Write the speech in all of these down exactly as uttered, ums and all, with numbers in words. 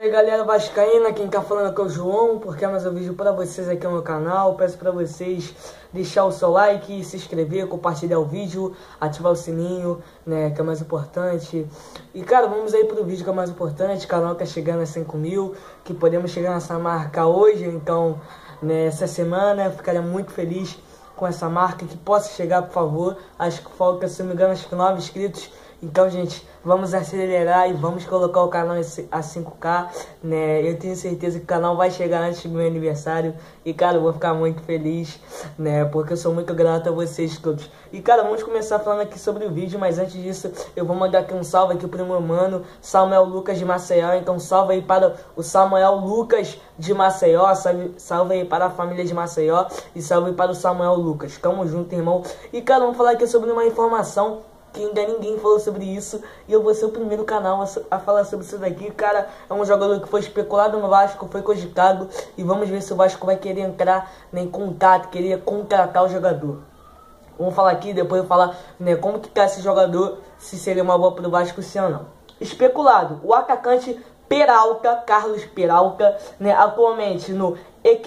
E aí galera vascaína, quem tá falando aqui é o João, porque é mais um vídeo para vocês aqui no meu canal. Peço para vocês deixar o seu like, se inscrever, compartilhar o vídeo, ativar o sininho, né, que é mais importante. E cara, vamos aí pro vídeo que é mais importante. O canal tá chegando a cinco mil, que podemos chegar nessa marca hoje. Então, né, essa semana eu ficaria muito feliz com essa marca, que possa chegar, por favor. Acho que falta, se não me engano, acho que nove inscritos. Então, gente, vamos acelerar e vamos colocar o canal a cinco K, né? Eu tenho certeza que o canal vai chegar antes do meu aniversário. E, cara, eu vou ficar muito feliz, né? Porque eu sou muito grato a vocês todos. E, cara, vamos começar falando aqui sobre o vídeo. Mas antes disso, eu vou mandar aqui um salve aqui pro meu mano, Samuel Lucas de Maceió. Então, salve aí para o Samuel Lucas de Maceió. Salve, salve aí para a família de Maceió. E salve para o Samuel Lucas. Tamo junto, irmão. E, cara, vamos falar aqui sobre uma informação que ainda ninguém falou sobre isso, e eu vou ser o primeiro canal a, a falar sobre isso daqui. Cara, é um jogador que foi especulado no Vasco, foi cogitado, e vamos ver se o Vasco vai querer entrar, né, em contato, querer contratar o jogador. Vamos falar aqui, depois eu falar, né, como que tá esse jogador, se seria uma boa pro Vasco sim ou não. Especulado, o atacante Peralta, Carlos Peralta, né, atualmente no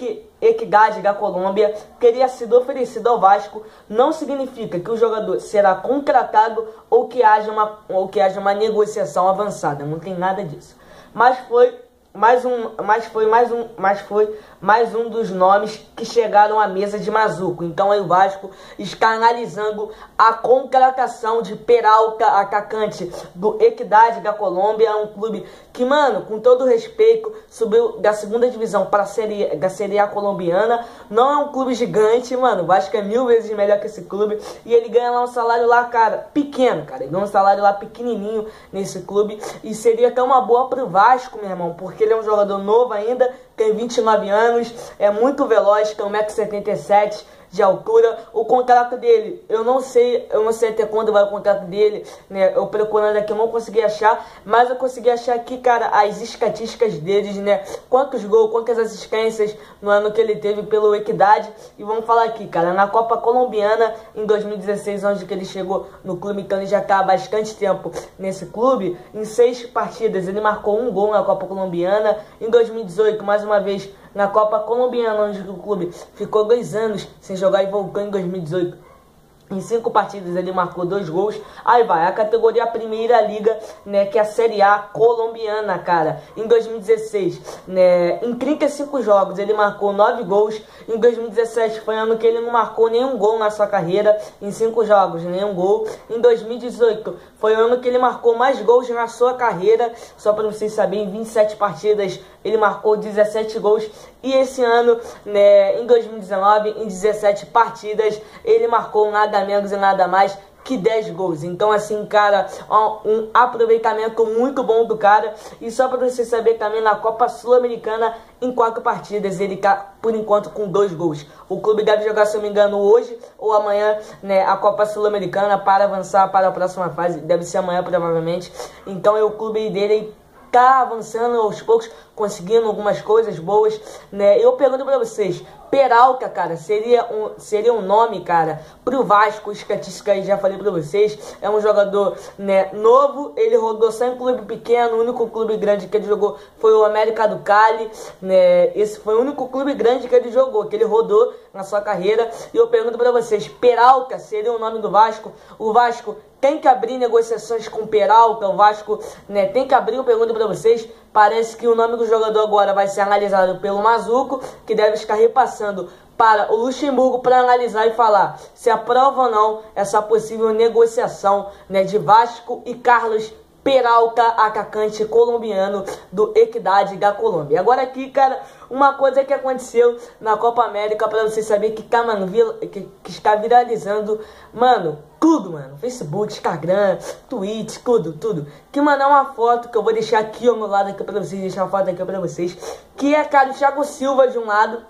Equidade da Colômbia, teria sido oferecido ao Vasco. Não significa que o jogador será contratado ou que haja uma, ou que haja uma negociação avançada, não tem nada disso. Mas foi mais um, mas foi mais um, mas foi mais um dos nomes que chegaram à mesa de Mazuco. Então aí o Vasco está analisando a contratação de Peralta, atacante do Equidade da Colômbia, um clube que, mano, com todo respeito, subiu da segunda divisão para a série, da série A colombiana. Não é um clube gigante, mano. O Vasco é mil vezes melhor que esse clube. E ele ganha lá um salário lá, cara, pequeno, cara. Ele ganha um salário lá pequenininho nesse clube. E seria até uma boa pro Vasco, meu irmão, porque ele é um jogador novo ainda, tem vinte e nove anos, é muito veloz, tem um metro e setenta e sete de altura. O contrato dele, eu não sei, eu não sei até quando vai o contrato dele, né? Eu procurando aqui, eu não consegui achar, mas eu consegui achar aqui, cara, as estatísticas deles, né? Quantos gols, quantas assistências no ano que ele teve pelo Equidade. E vamos falar aqui, cara, na Copa Colombiana, em dois mil e dezesseis, onde que ele chegou no clube, então ele já tá há bastante tempo nesse clube. Em seis partidas, ele marcou um gol na Copa Colombiana. Em dois mil e dezoito, mais uma vez, na Copa Colombiana, onde o clube ficou dois anos sem jogar e voltou em dois mil e dezoito. Em cinco partidas ele marcou dois gols. Aí vai, a categoria Primeira Liga, né, que é a Série A colombiana, cara. Em dois mil e dezesseis, né, em trinta e cinco jogos ele marcou nove gols. Em dois mil e dezessete foi ano que ele não marcou nenhum gol na sua carreira. Em cinco jogos, nenhum gol. Em dois mil e dezoito foi o ano que ele marcou mais gols na sua carreira. Só para vocês saberem, em vinte e sete partidas ele marcou dezessete gols. E esse ano, né, em dois mil e dezenove, em dezessete partidas, ele marcou nada menos e nada mais que dez gols. Então, assim, cara, um aproveitamento muito bom do cara. E só para você saber, também na Copa Sul-Americana, em quatro partidas, ele tá, por enquanto, com dois gols. O clube deve jogar, se eu não me engano, hoje ou amanhã, né, a Copa Sul-Americana para avançar para a próxima fase. Deve ser amanhã, provavelmente. Então, é o clube dele tá avançando aos poucos, conseguindo algumas coisas boas, né? Eu pergunto pra vocês, Peralta, cara, seria um, seria um nome, cara, pro Vasco. Estatística aí, já falei pra vocês, é um jogador, né, novo. Ele rodou só em clube pequeno. O único clube grande que ele jogou foi o América do Cali, né? Esse foi o único clube grande que ele jogou, que ele rodou na sua carreira. E eu pergunto pra vocês, Peralta seria o nome do Vasco? O Vasco tem que abrir negociações com Peralta, o Vasco, né, tem que abrir. Eu pergunto pra vocês, parece que o nome do jogador agora vai ser analisado pelo Mazuco, que deve estar repassando para o Luxemburgo para analisar e falar se aprova ou não essa possível negociação, né, de Vasco e Carlos Peralta, atacante colombiano do Equidade da Colômbia. Agora aqui, cara, uma coisa que aconteceu na Copa América, para você saber que tá, mano, que, que está viralizando, mano, tudo, mano, Facebook, Instagram, Twitch, tudo, tudo. Que, mano, é uma foto que eu vou deixar aqui ao meu lado aqui para vocês, deixar uma foto aqui para vocês, que é, cara, o Thiago Silva de um lado,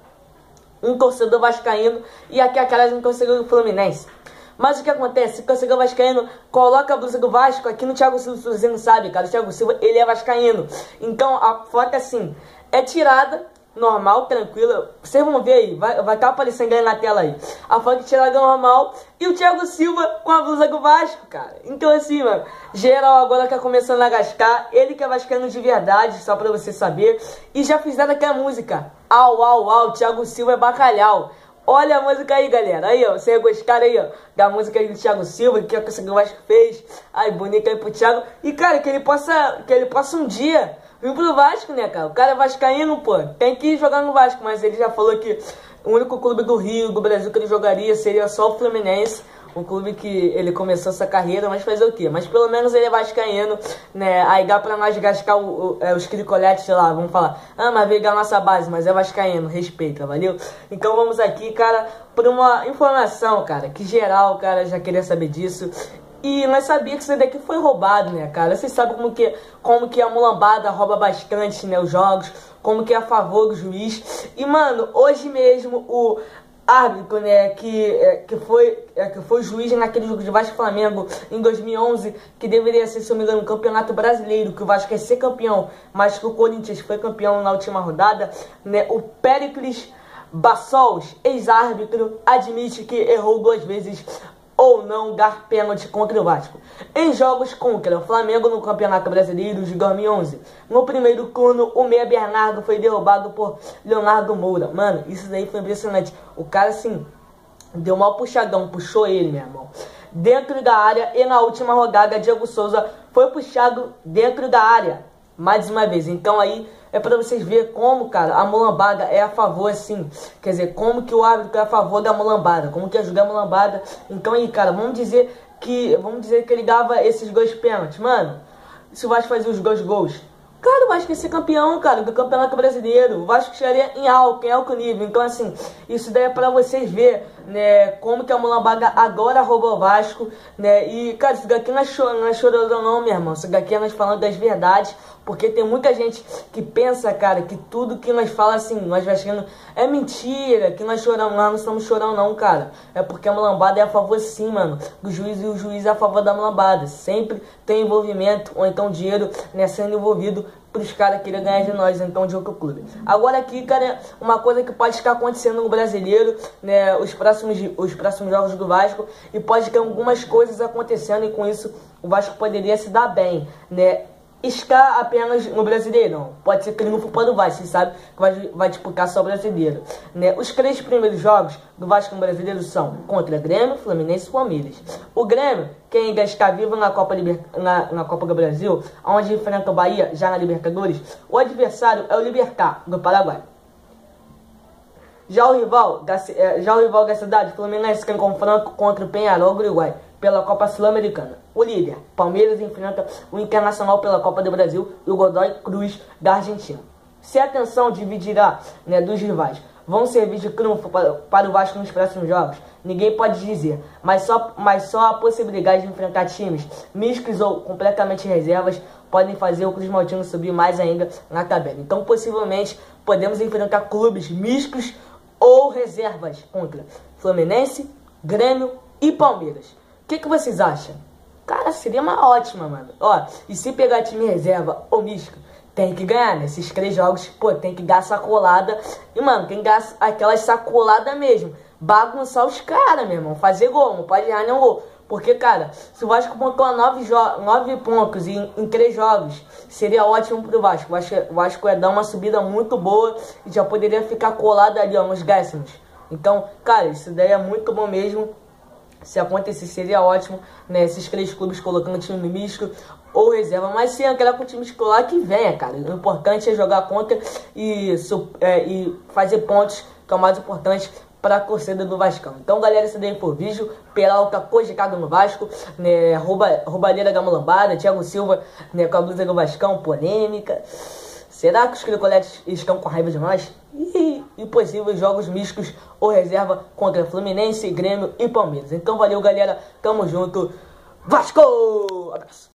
um torcedor vascaíno, e aqui a cara de um torcedor do Fluminense. Mas o que acontece? O torcedor vascaíno coloca a blusa do Vasco aqui no Thiago Silva. Você não sabe, cara, o Thiago Silva, ele é vascaíno. Então a foto, assim, é tirada, normal, tranquila. Vocês vão ver aí, vai estar vai tá aparecendo aí na tela aí. A foto de Thiago normal e o Thiago Silva com a blusa do Vasco, cara. Então assim, mano, geral agora tá começando a gastar. Ele que é vascaíno de verdade, só pra você saber. E já fizeram aquela música, au, au, au, Thiago Silva é bacalhau. Olha a música aí, galera. Aí, ó. Vocês gostaram aí, ó, da música aí do Thiago Silva, que é o que o Vasco fez. Ai, bonito aí pro Thiago. E, cara, que ele possa, que ele possa um dia vir pro Vasco, né, cara? O cara é vascaíno, pô. Tem que jogar no Vasco, mas ele já falou que o único clube do Rio, do Brasil, que ele jogaria seria só o Fluminense. Um clube que ele começou essa carreira, mas fazer o quê? Mas pelo menos ele é vascaíno, né? Aí dá pra nós gastar o, o, é, os cricoletes, sei lá, vamos falar. Ah, mas veio da nossa base, mas é vascaíno, respeita, valeu? Então vamos aqui, cara, por uma informação, cara, que geral, cara, já queria saber disso. E nós sabíamos que isso daqui foi roubado, né, cara? Vocês sabem como que, como que a mulambada rouba bastante, né, os jogos, como que é a favor do juiz. E, mano, hoje mesmo o árbitro, né, que, é, que, foi, é, que foi juiz naquele jogo de Vasco e Flamengo em dois mil e onze, que deveria ser, se eu me engano, um campeonato brasileiro, que o Vasco ia ser campeão, mas que o Corinthians foi campeão na última rodada, né, o Péricles Bassols, ex-árbitro, admite que errou duas vezes ou não dar pênalti contra o Vasco em jogos contra o Flamengo no Campeonato Brasileiro de dois mil e onze. No primeiro turno, o meia Bernardo foi derrubado por Leonardo Moura. Mano, isso daí foi impressionante. O cara, assim, deu mal puxadão, puxou ele, meu irmão, dentro da área. E na última rodada, Diego Souza foi puxado dentro da área mais uma vez. Então aí é pra vocês verem como, cara, a mulambada é a favor, assim. Quer dizer, como que o árbitro é a favor da mulambada, como que ajuda a mulambada. Então aí, cara, vamos dizer que vamos dizer que ele dava esses dois pênaltis. Mano, se o Vasco fazia os dois gols, cara, o Vasco ia ser campeão, cara, do Campeonato Brasileiro. O Vasco estaria em alto, em alto nível. Então, assim, isso daí é pra vocês verem, né, como que a mulambada agora roubou o Vasco, né. E, cara, isso daqui não é, cho não é chororão não, meu irmão. Isso daqui é nós falando das verdades. Porque tem muita gente que pensa, cara, que tudo que nós falamos, assim, nós vascaínos, é mentira, que nós choramos, nós não estamos chorando não, cara. É porque a mulambada é a favor, sim, mano, do juiz, e o juiz é a favor da mulambada. Sempre tem envolvimento, ou então dinheiro, né, sendo envolvido pros caras querem ganhar de nós, então, de outro clube. Agora aqui, cara, uma coisa que pode estar acontecendo no brasileiro, né, os próximos, os próximos jogos do Vasco, e pode ter algumas coisas acontecendo, e com isso o Vasco poderia se dar bem, né. Está apenas no Brasileirão. Pode ser que ele não for para o Vasco, você sabe que vai, vai disputar só o Brasileiro, né? Os três primeiros jogos do Vasco no Brasileiro são contra Grêmio, Fluminense e Palmeiras. O Grêmio, que ainda está vivo na Copa, Liber... na, na Copa do Brasil, onde enfrenta o Bahia já na Libertadores, o adversário é o Libertad, do Paraguai. Já o rival da, já o rival da cidade, Fluminense, que confronta contra o Peñarol, do Uruguai, pela Copa Sul-Americana. O líder, Palmeiras, enfrenta o Internacional pela Copa do Brasil e o Godoy Cruz da Argentina. Se a atenção dividirá, né, dos rivais vão servir de triunfo para, para o Vasco nos próximos jogos, ninguém pode dizer, mas só, mas só a possibilidade de enfrentar times mistos ou completamente reservas podem fazer o Cruz Maltino subir mais ainda na tabela. Então, possivelmente, podemos enfrentar clubes mistos ou reservas contra Fluminense, Grêmio e Palmeiras. O que, que vocês acham? Cara, seria uma ótima, mano. Ó, e se pegar time reserva ou misto, tem que ganhar, né? Esses três jogos, pô, tem que dar sacolada. E, mano, tem que dar aquelas sacoladas mesmo. Bagunçar os caras, meu irmão. Fazer gol, não pode errar nenhum gol. Porque, cara, se o Vasco pontuar nove, nove pontos em, em três jogos, seria ótimo pro Vasco. O Vasco, o Vasco ia dar uma subida muito boa e já poderia ficar colado ali, ó, nos décimos. Então, cara, isso daí é muito bom mesmo. Se acontecer, seria ótimo, né? Esses três clubes colocando time misto ou reserva. Mas se entrar com o time titular, que venha, cara. O importante é jogar contra e, é, e fazer pontos, que é o mais importante para a torcida do Vascão. Então, galera, esse daí foi o vídeo. Peralta cogitado no Vasco, né? Rouba, roubalheira da mulambada. Thiago Silva, né, com a blusa do Vascão, polêmica. Será que os cricoletes estão com raiva de nós? E, e possíveis jogos mistos ou reserva contra Fluminense, Grêmio e Palmeiras. Então valeu, galera. Tamo junto. Vasco! Abraço.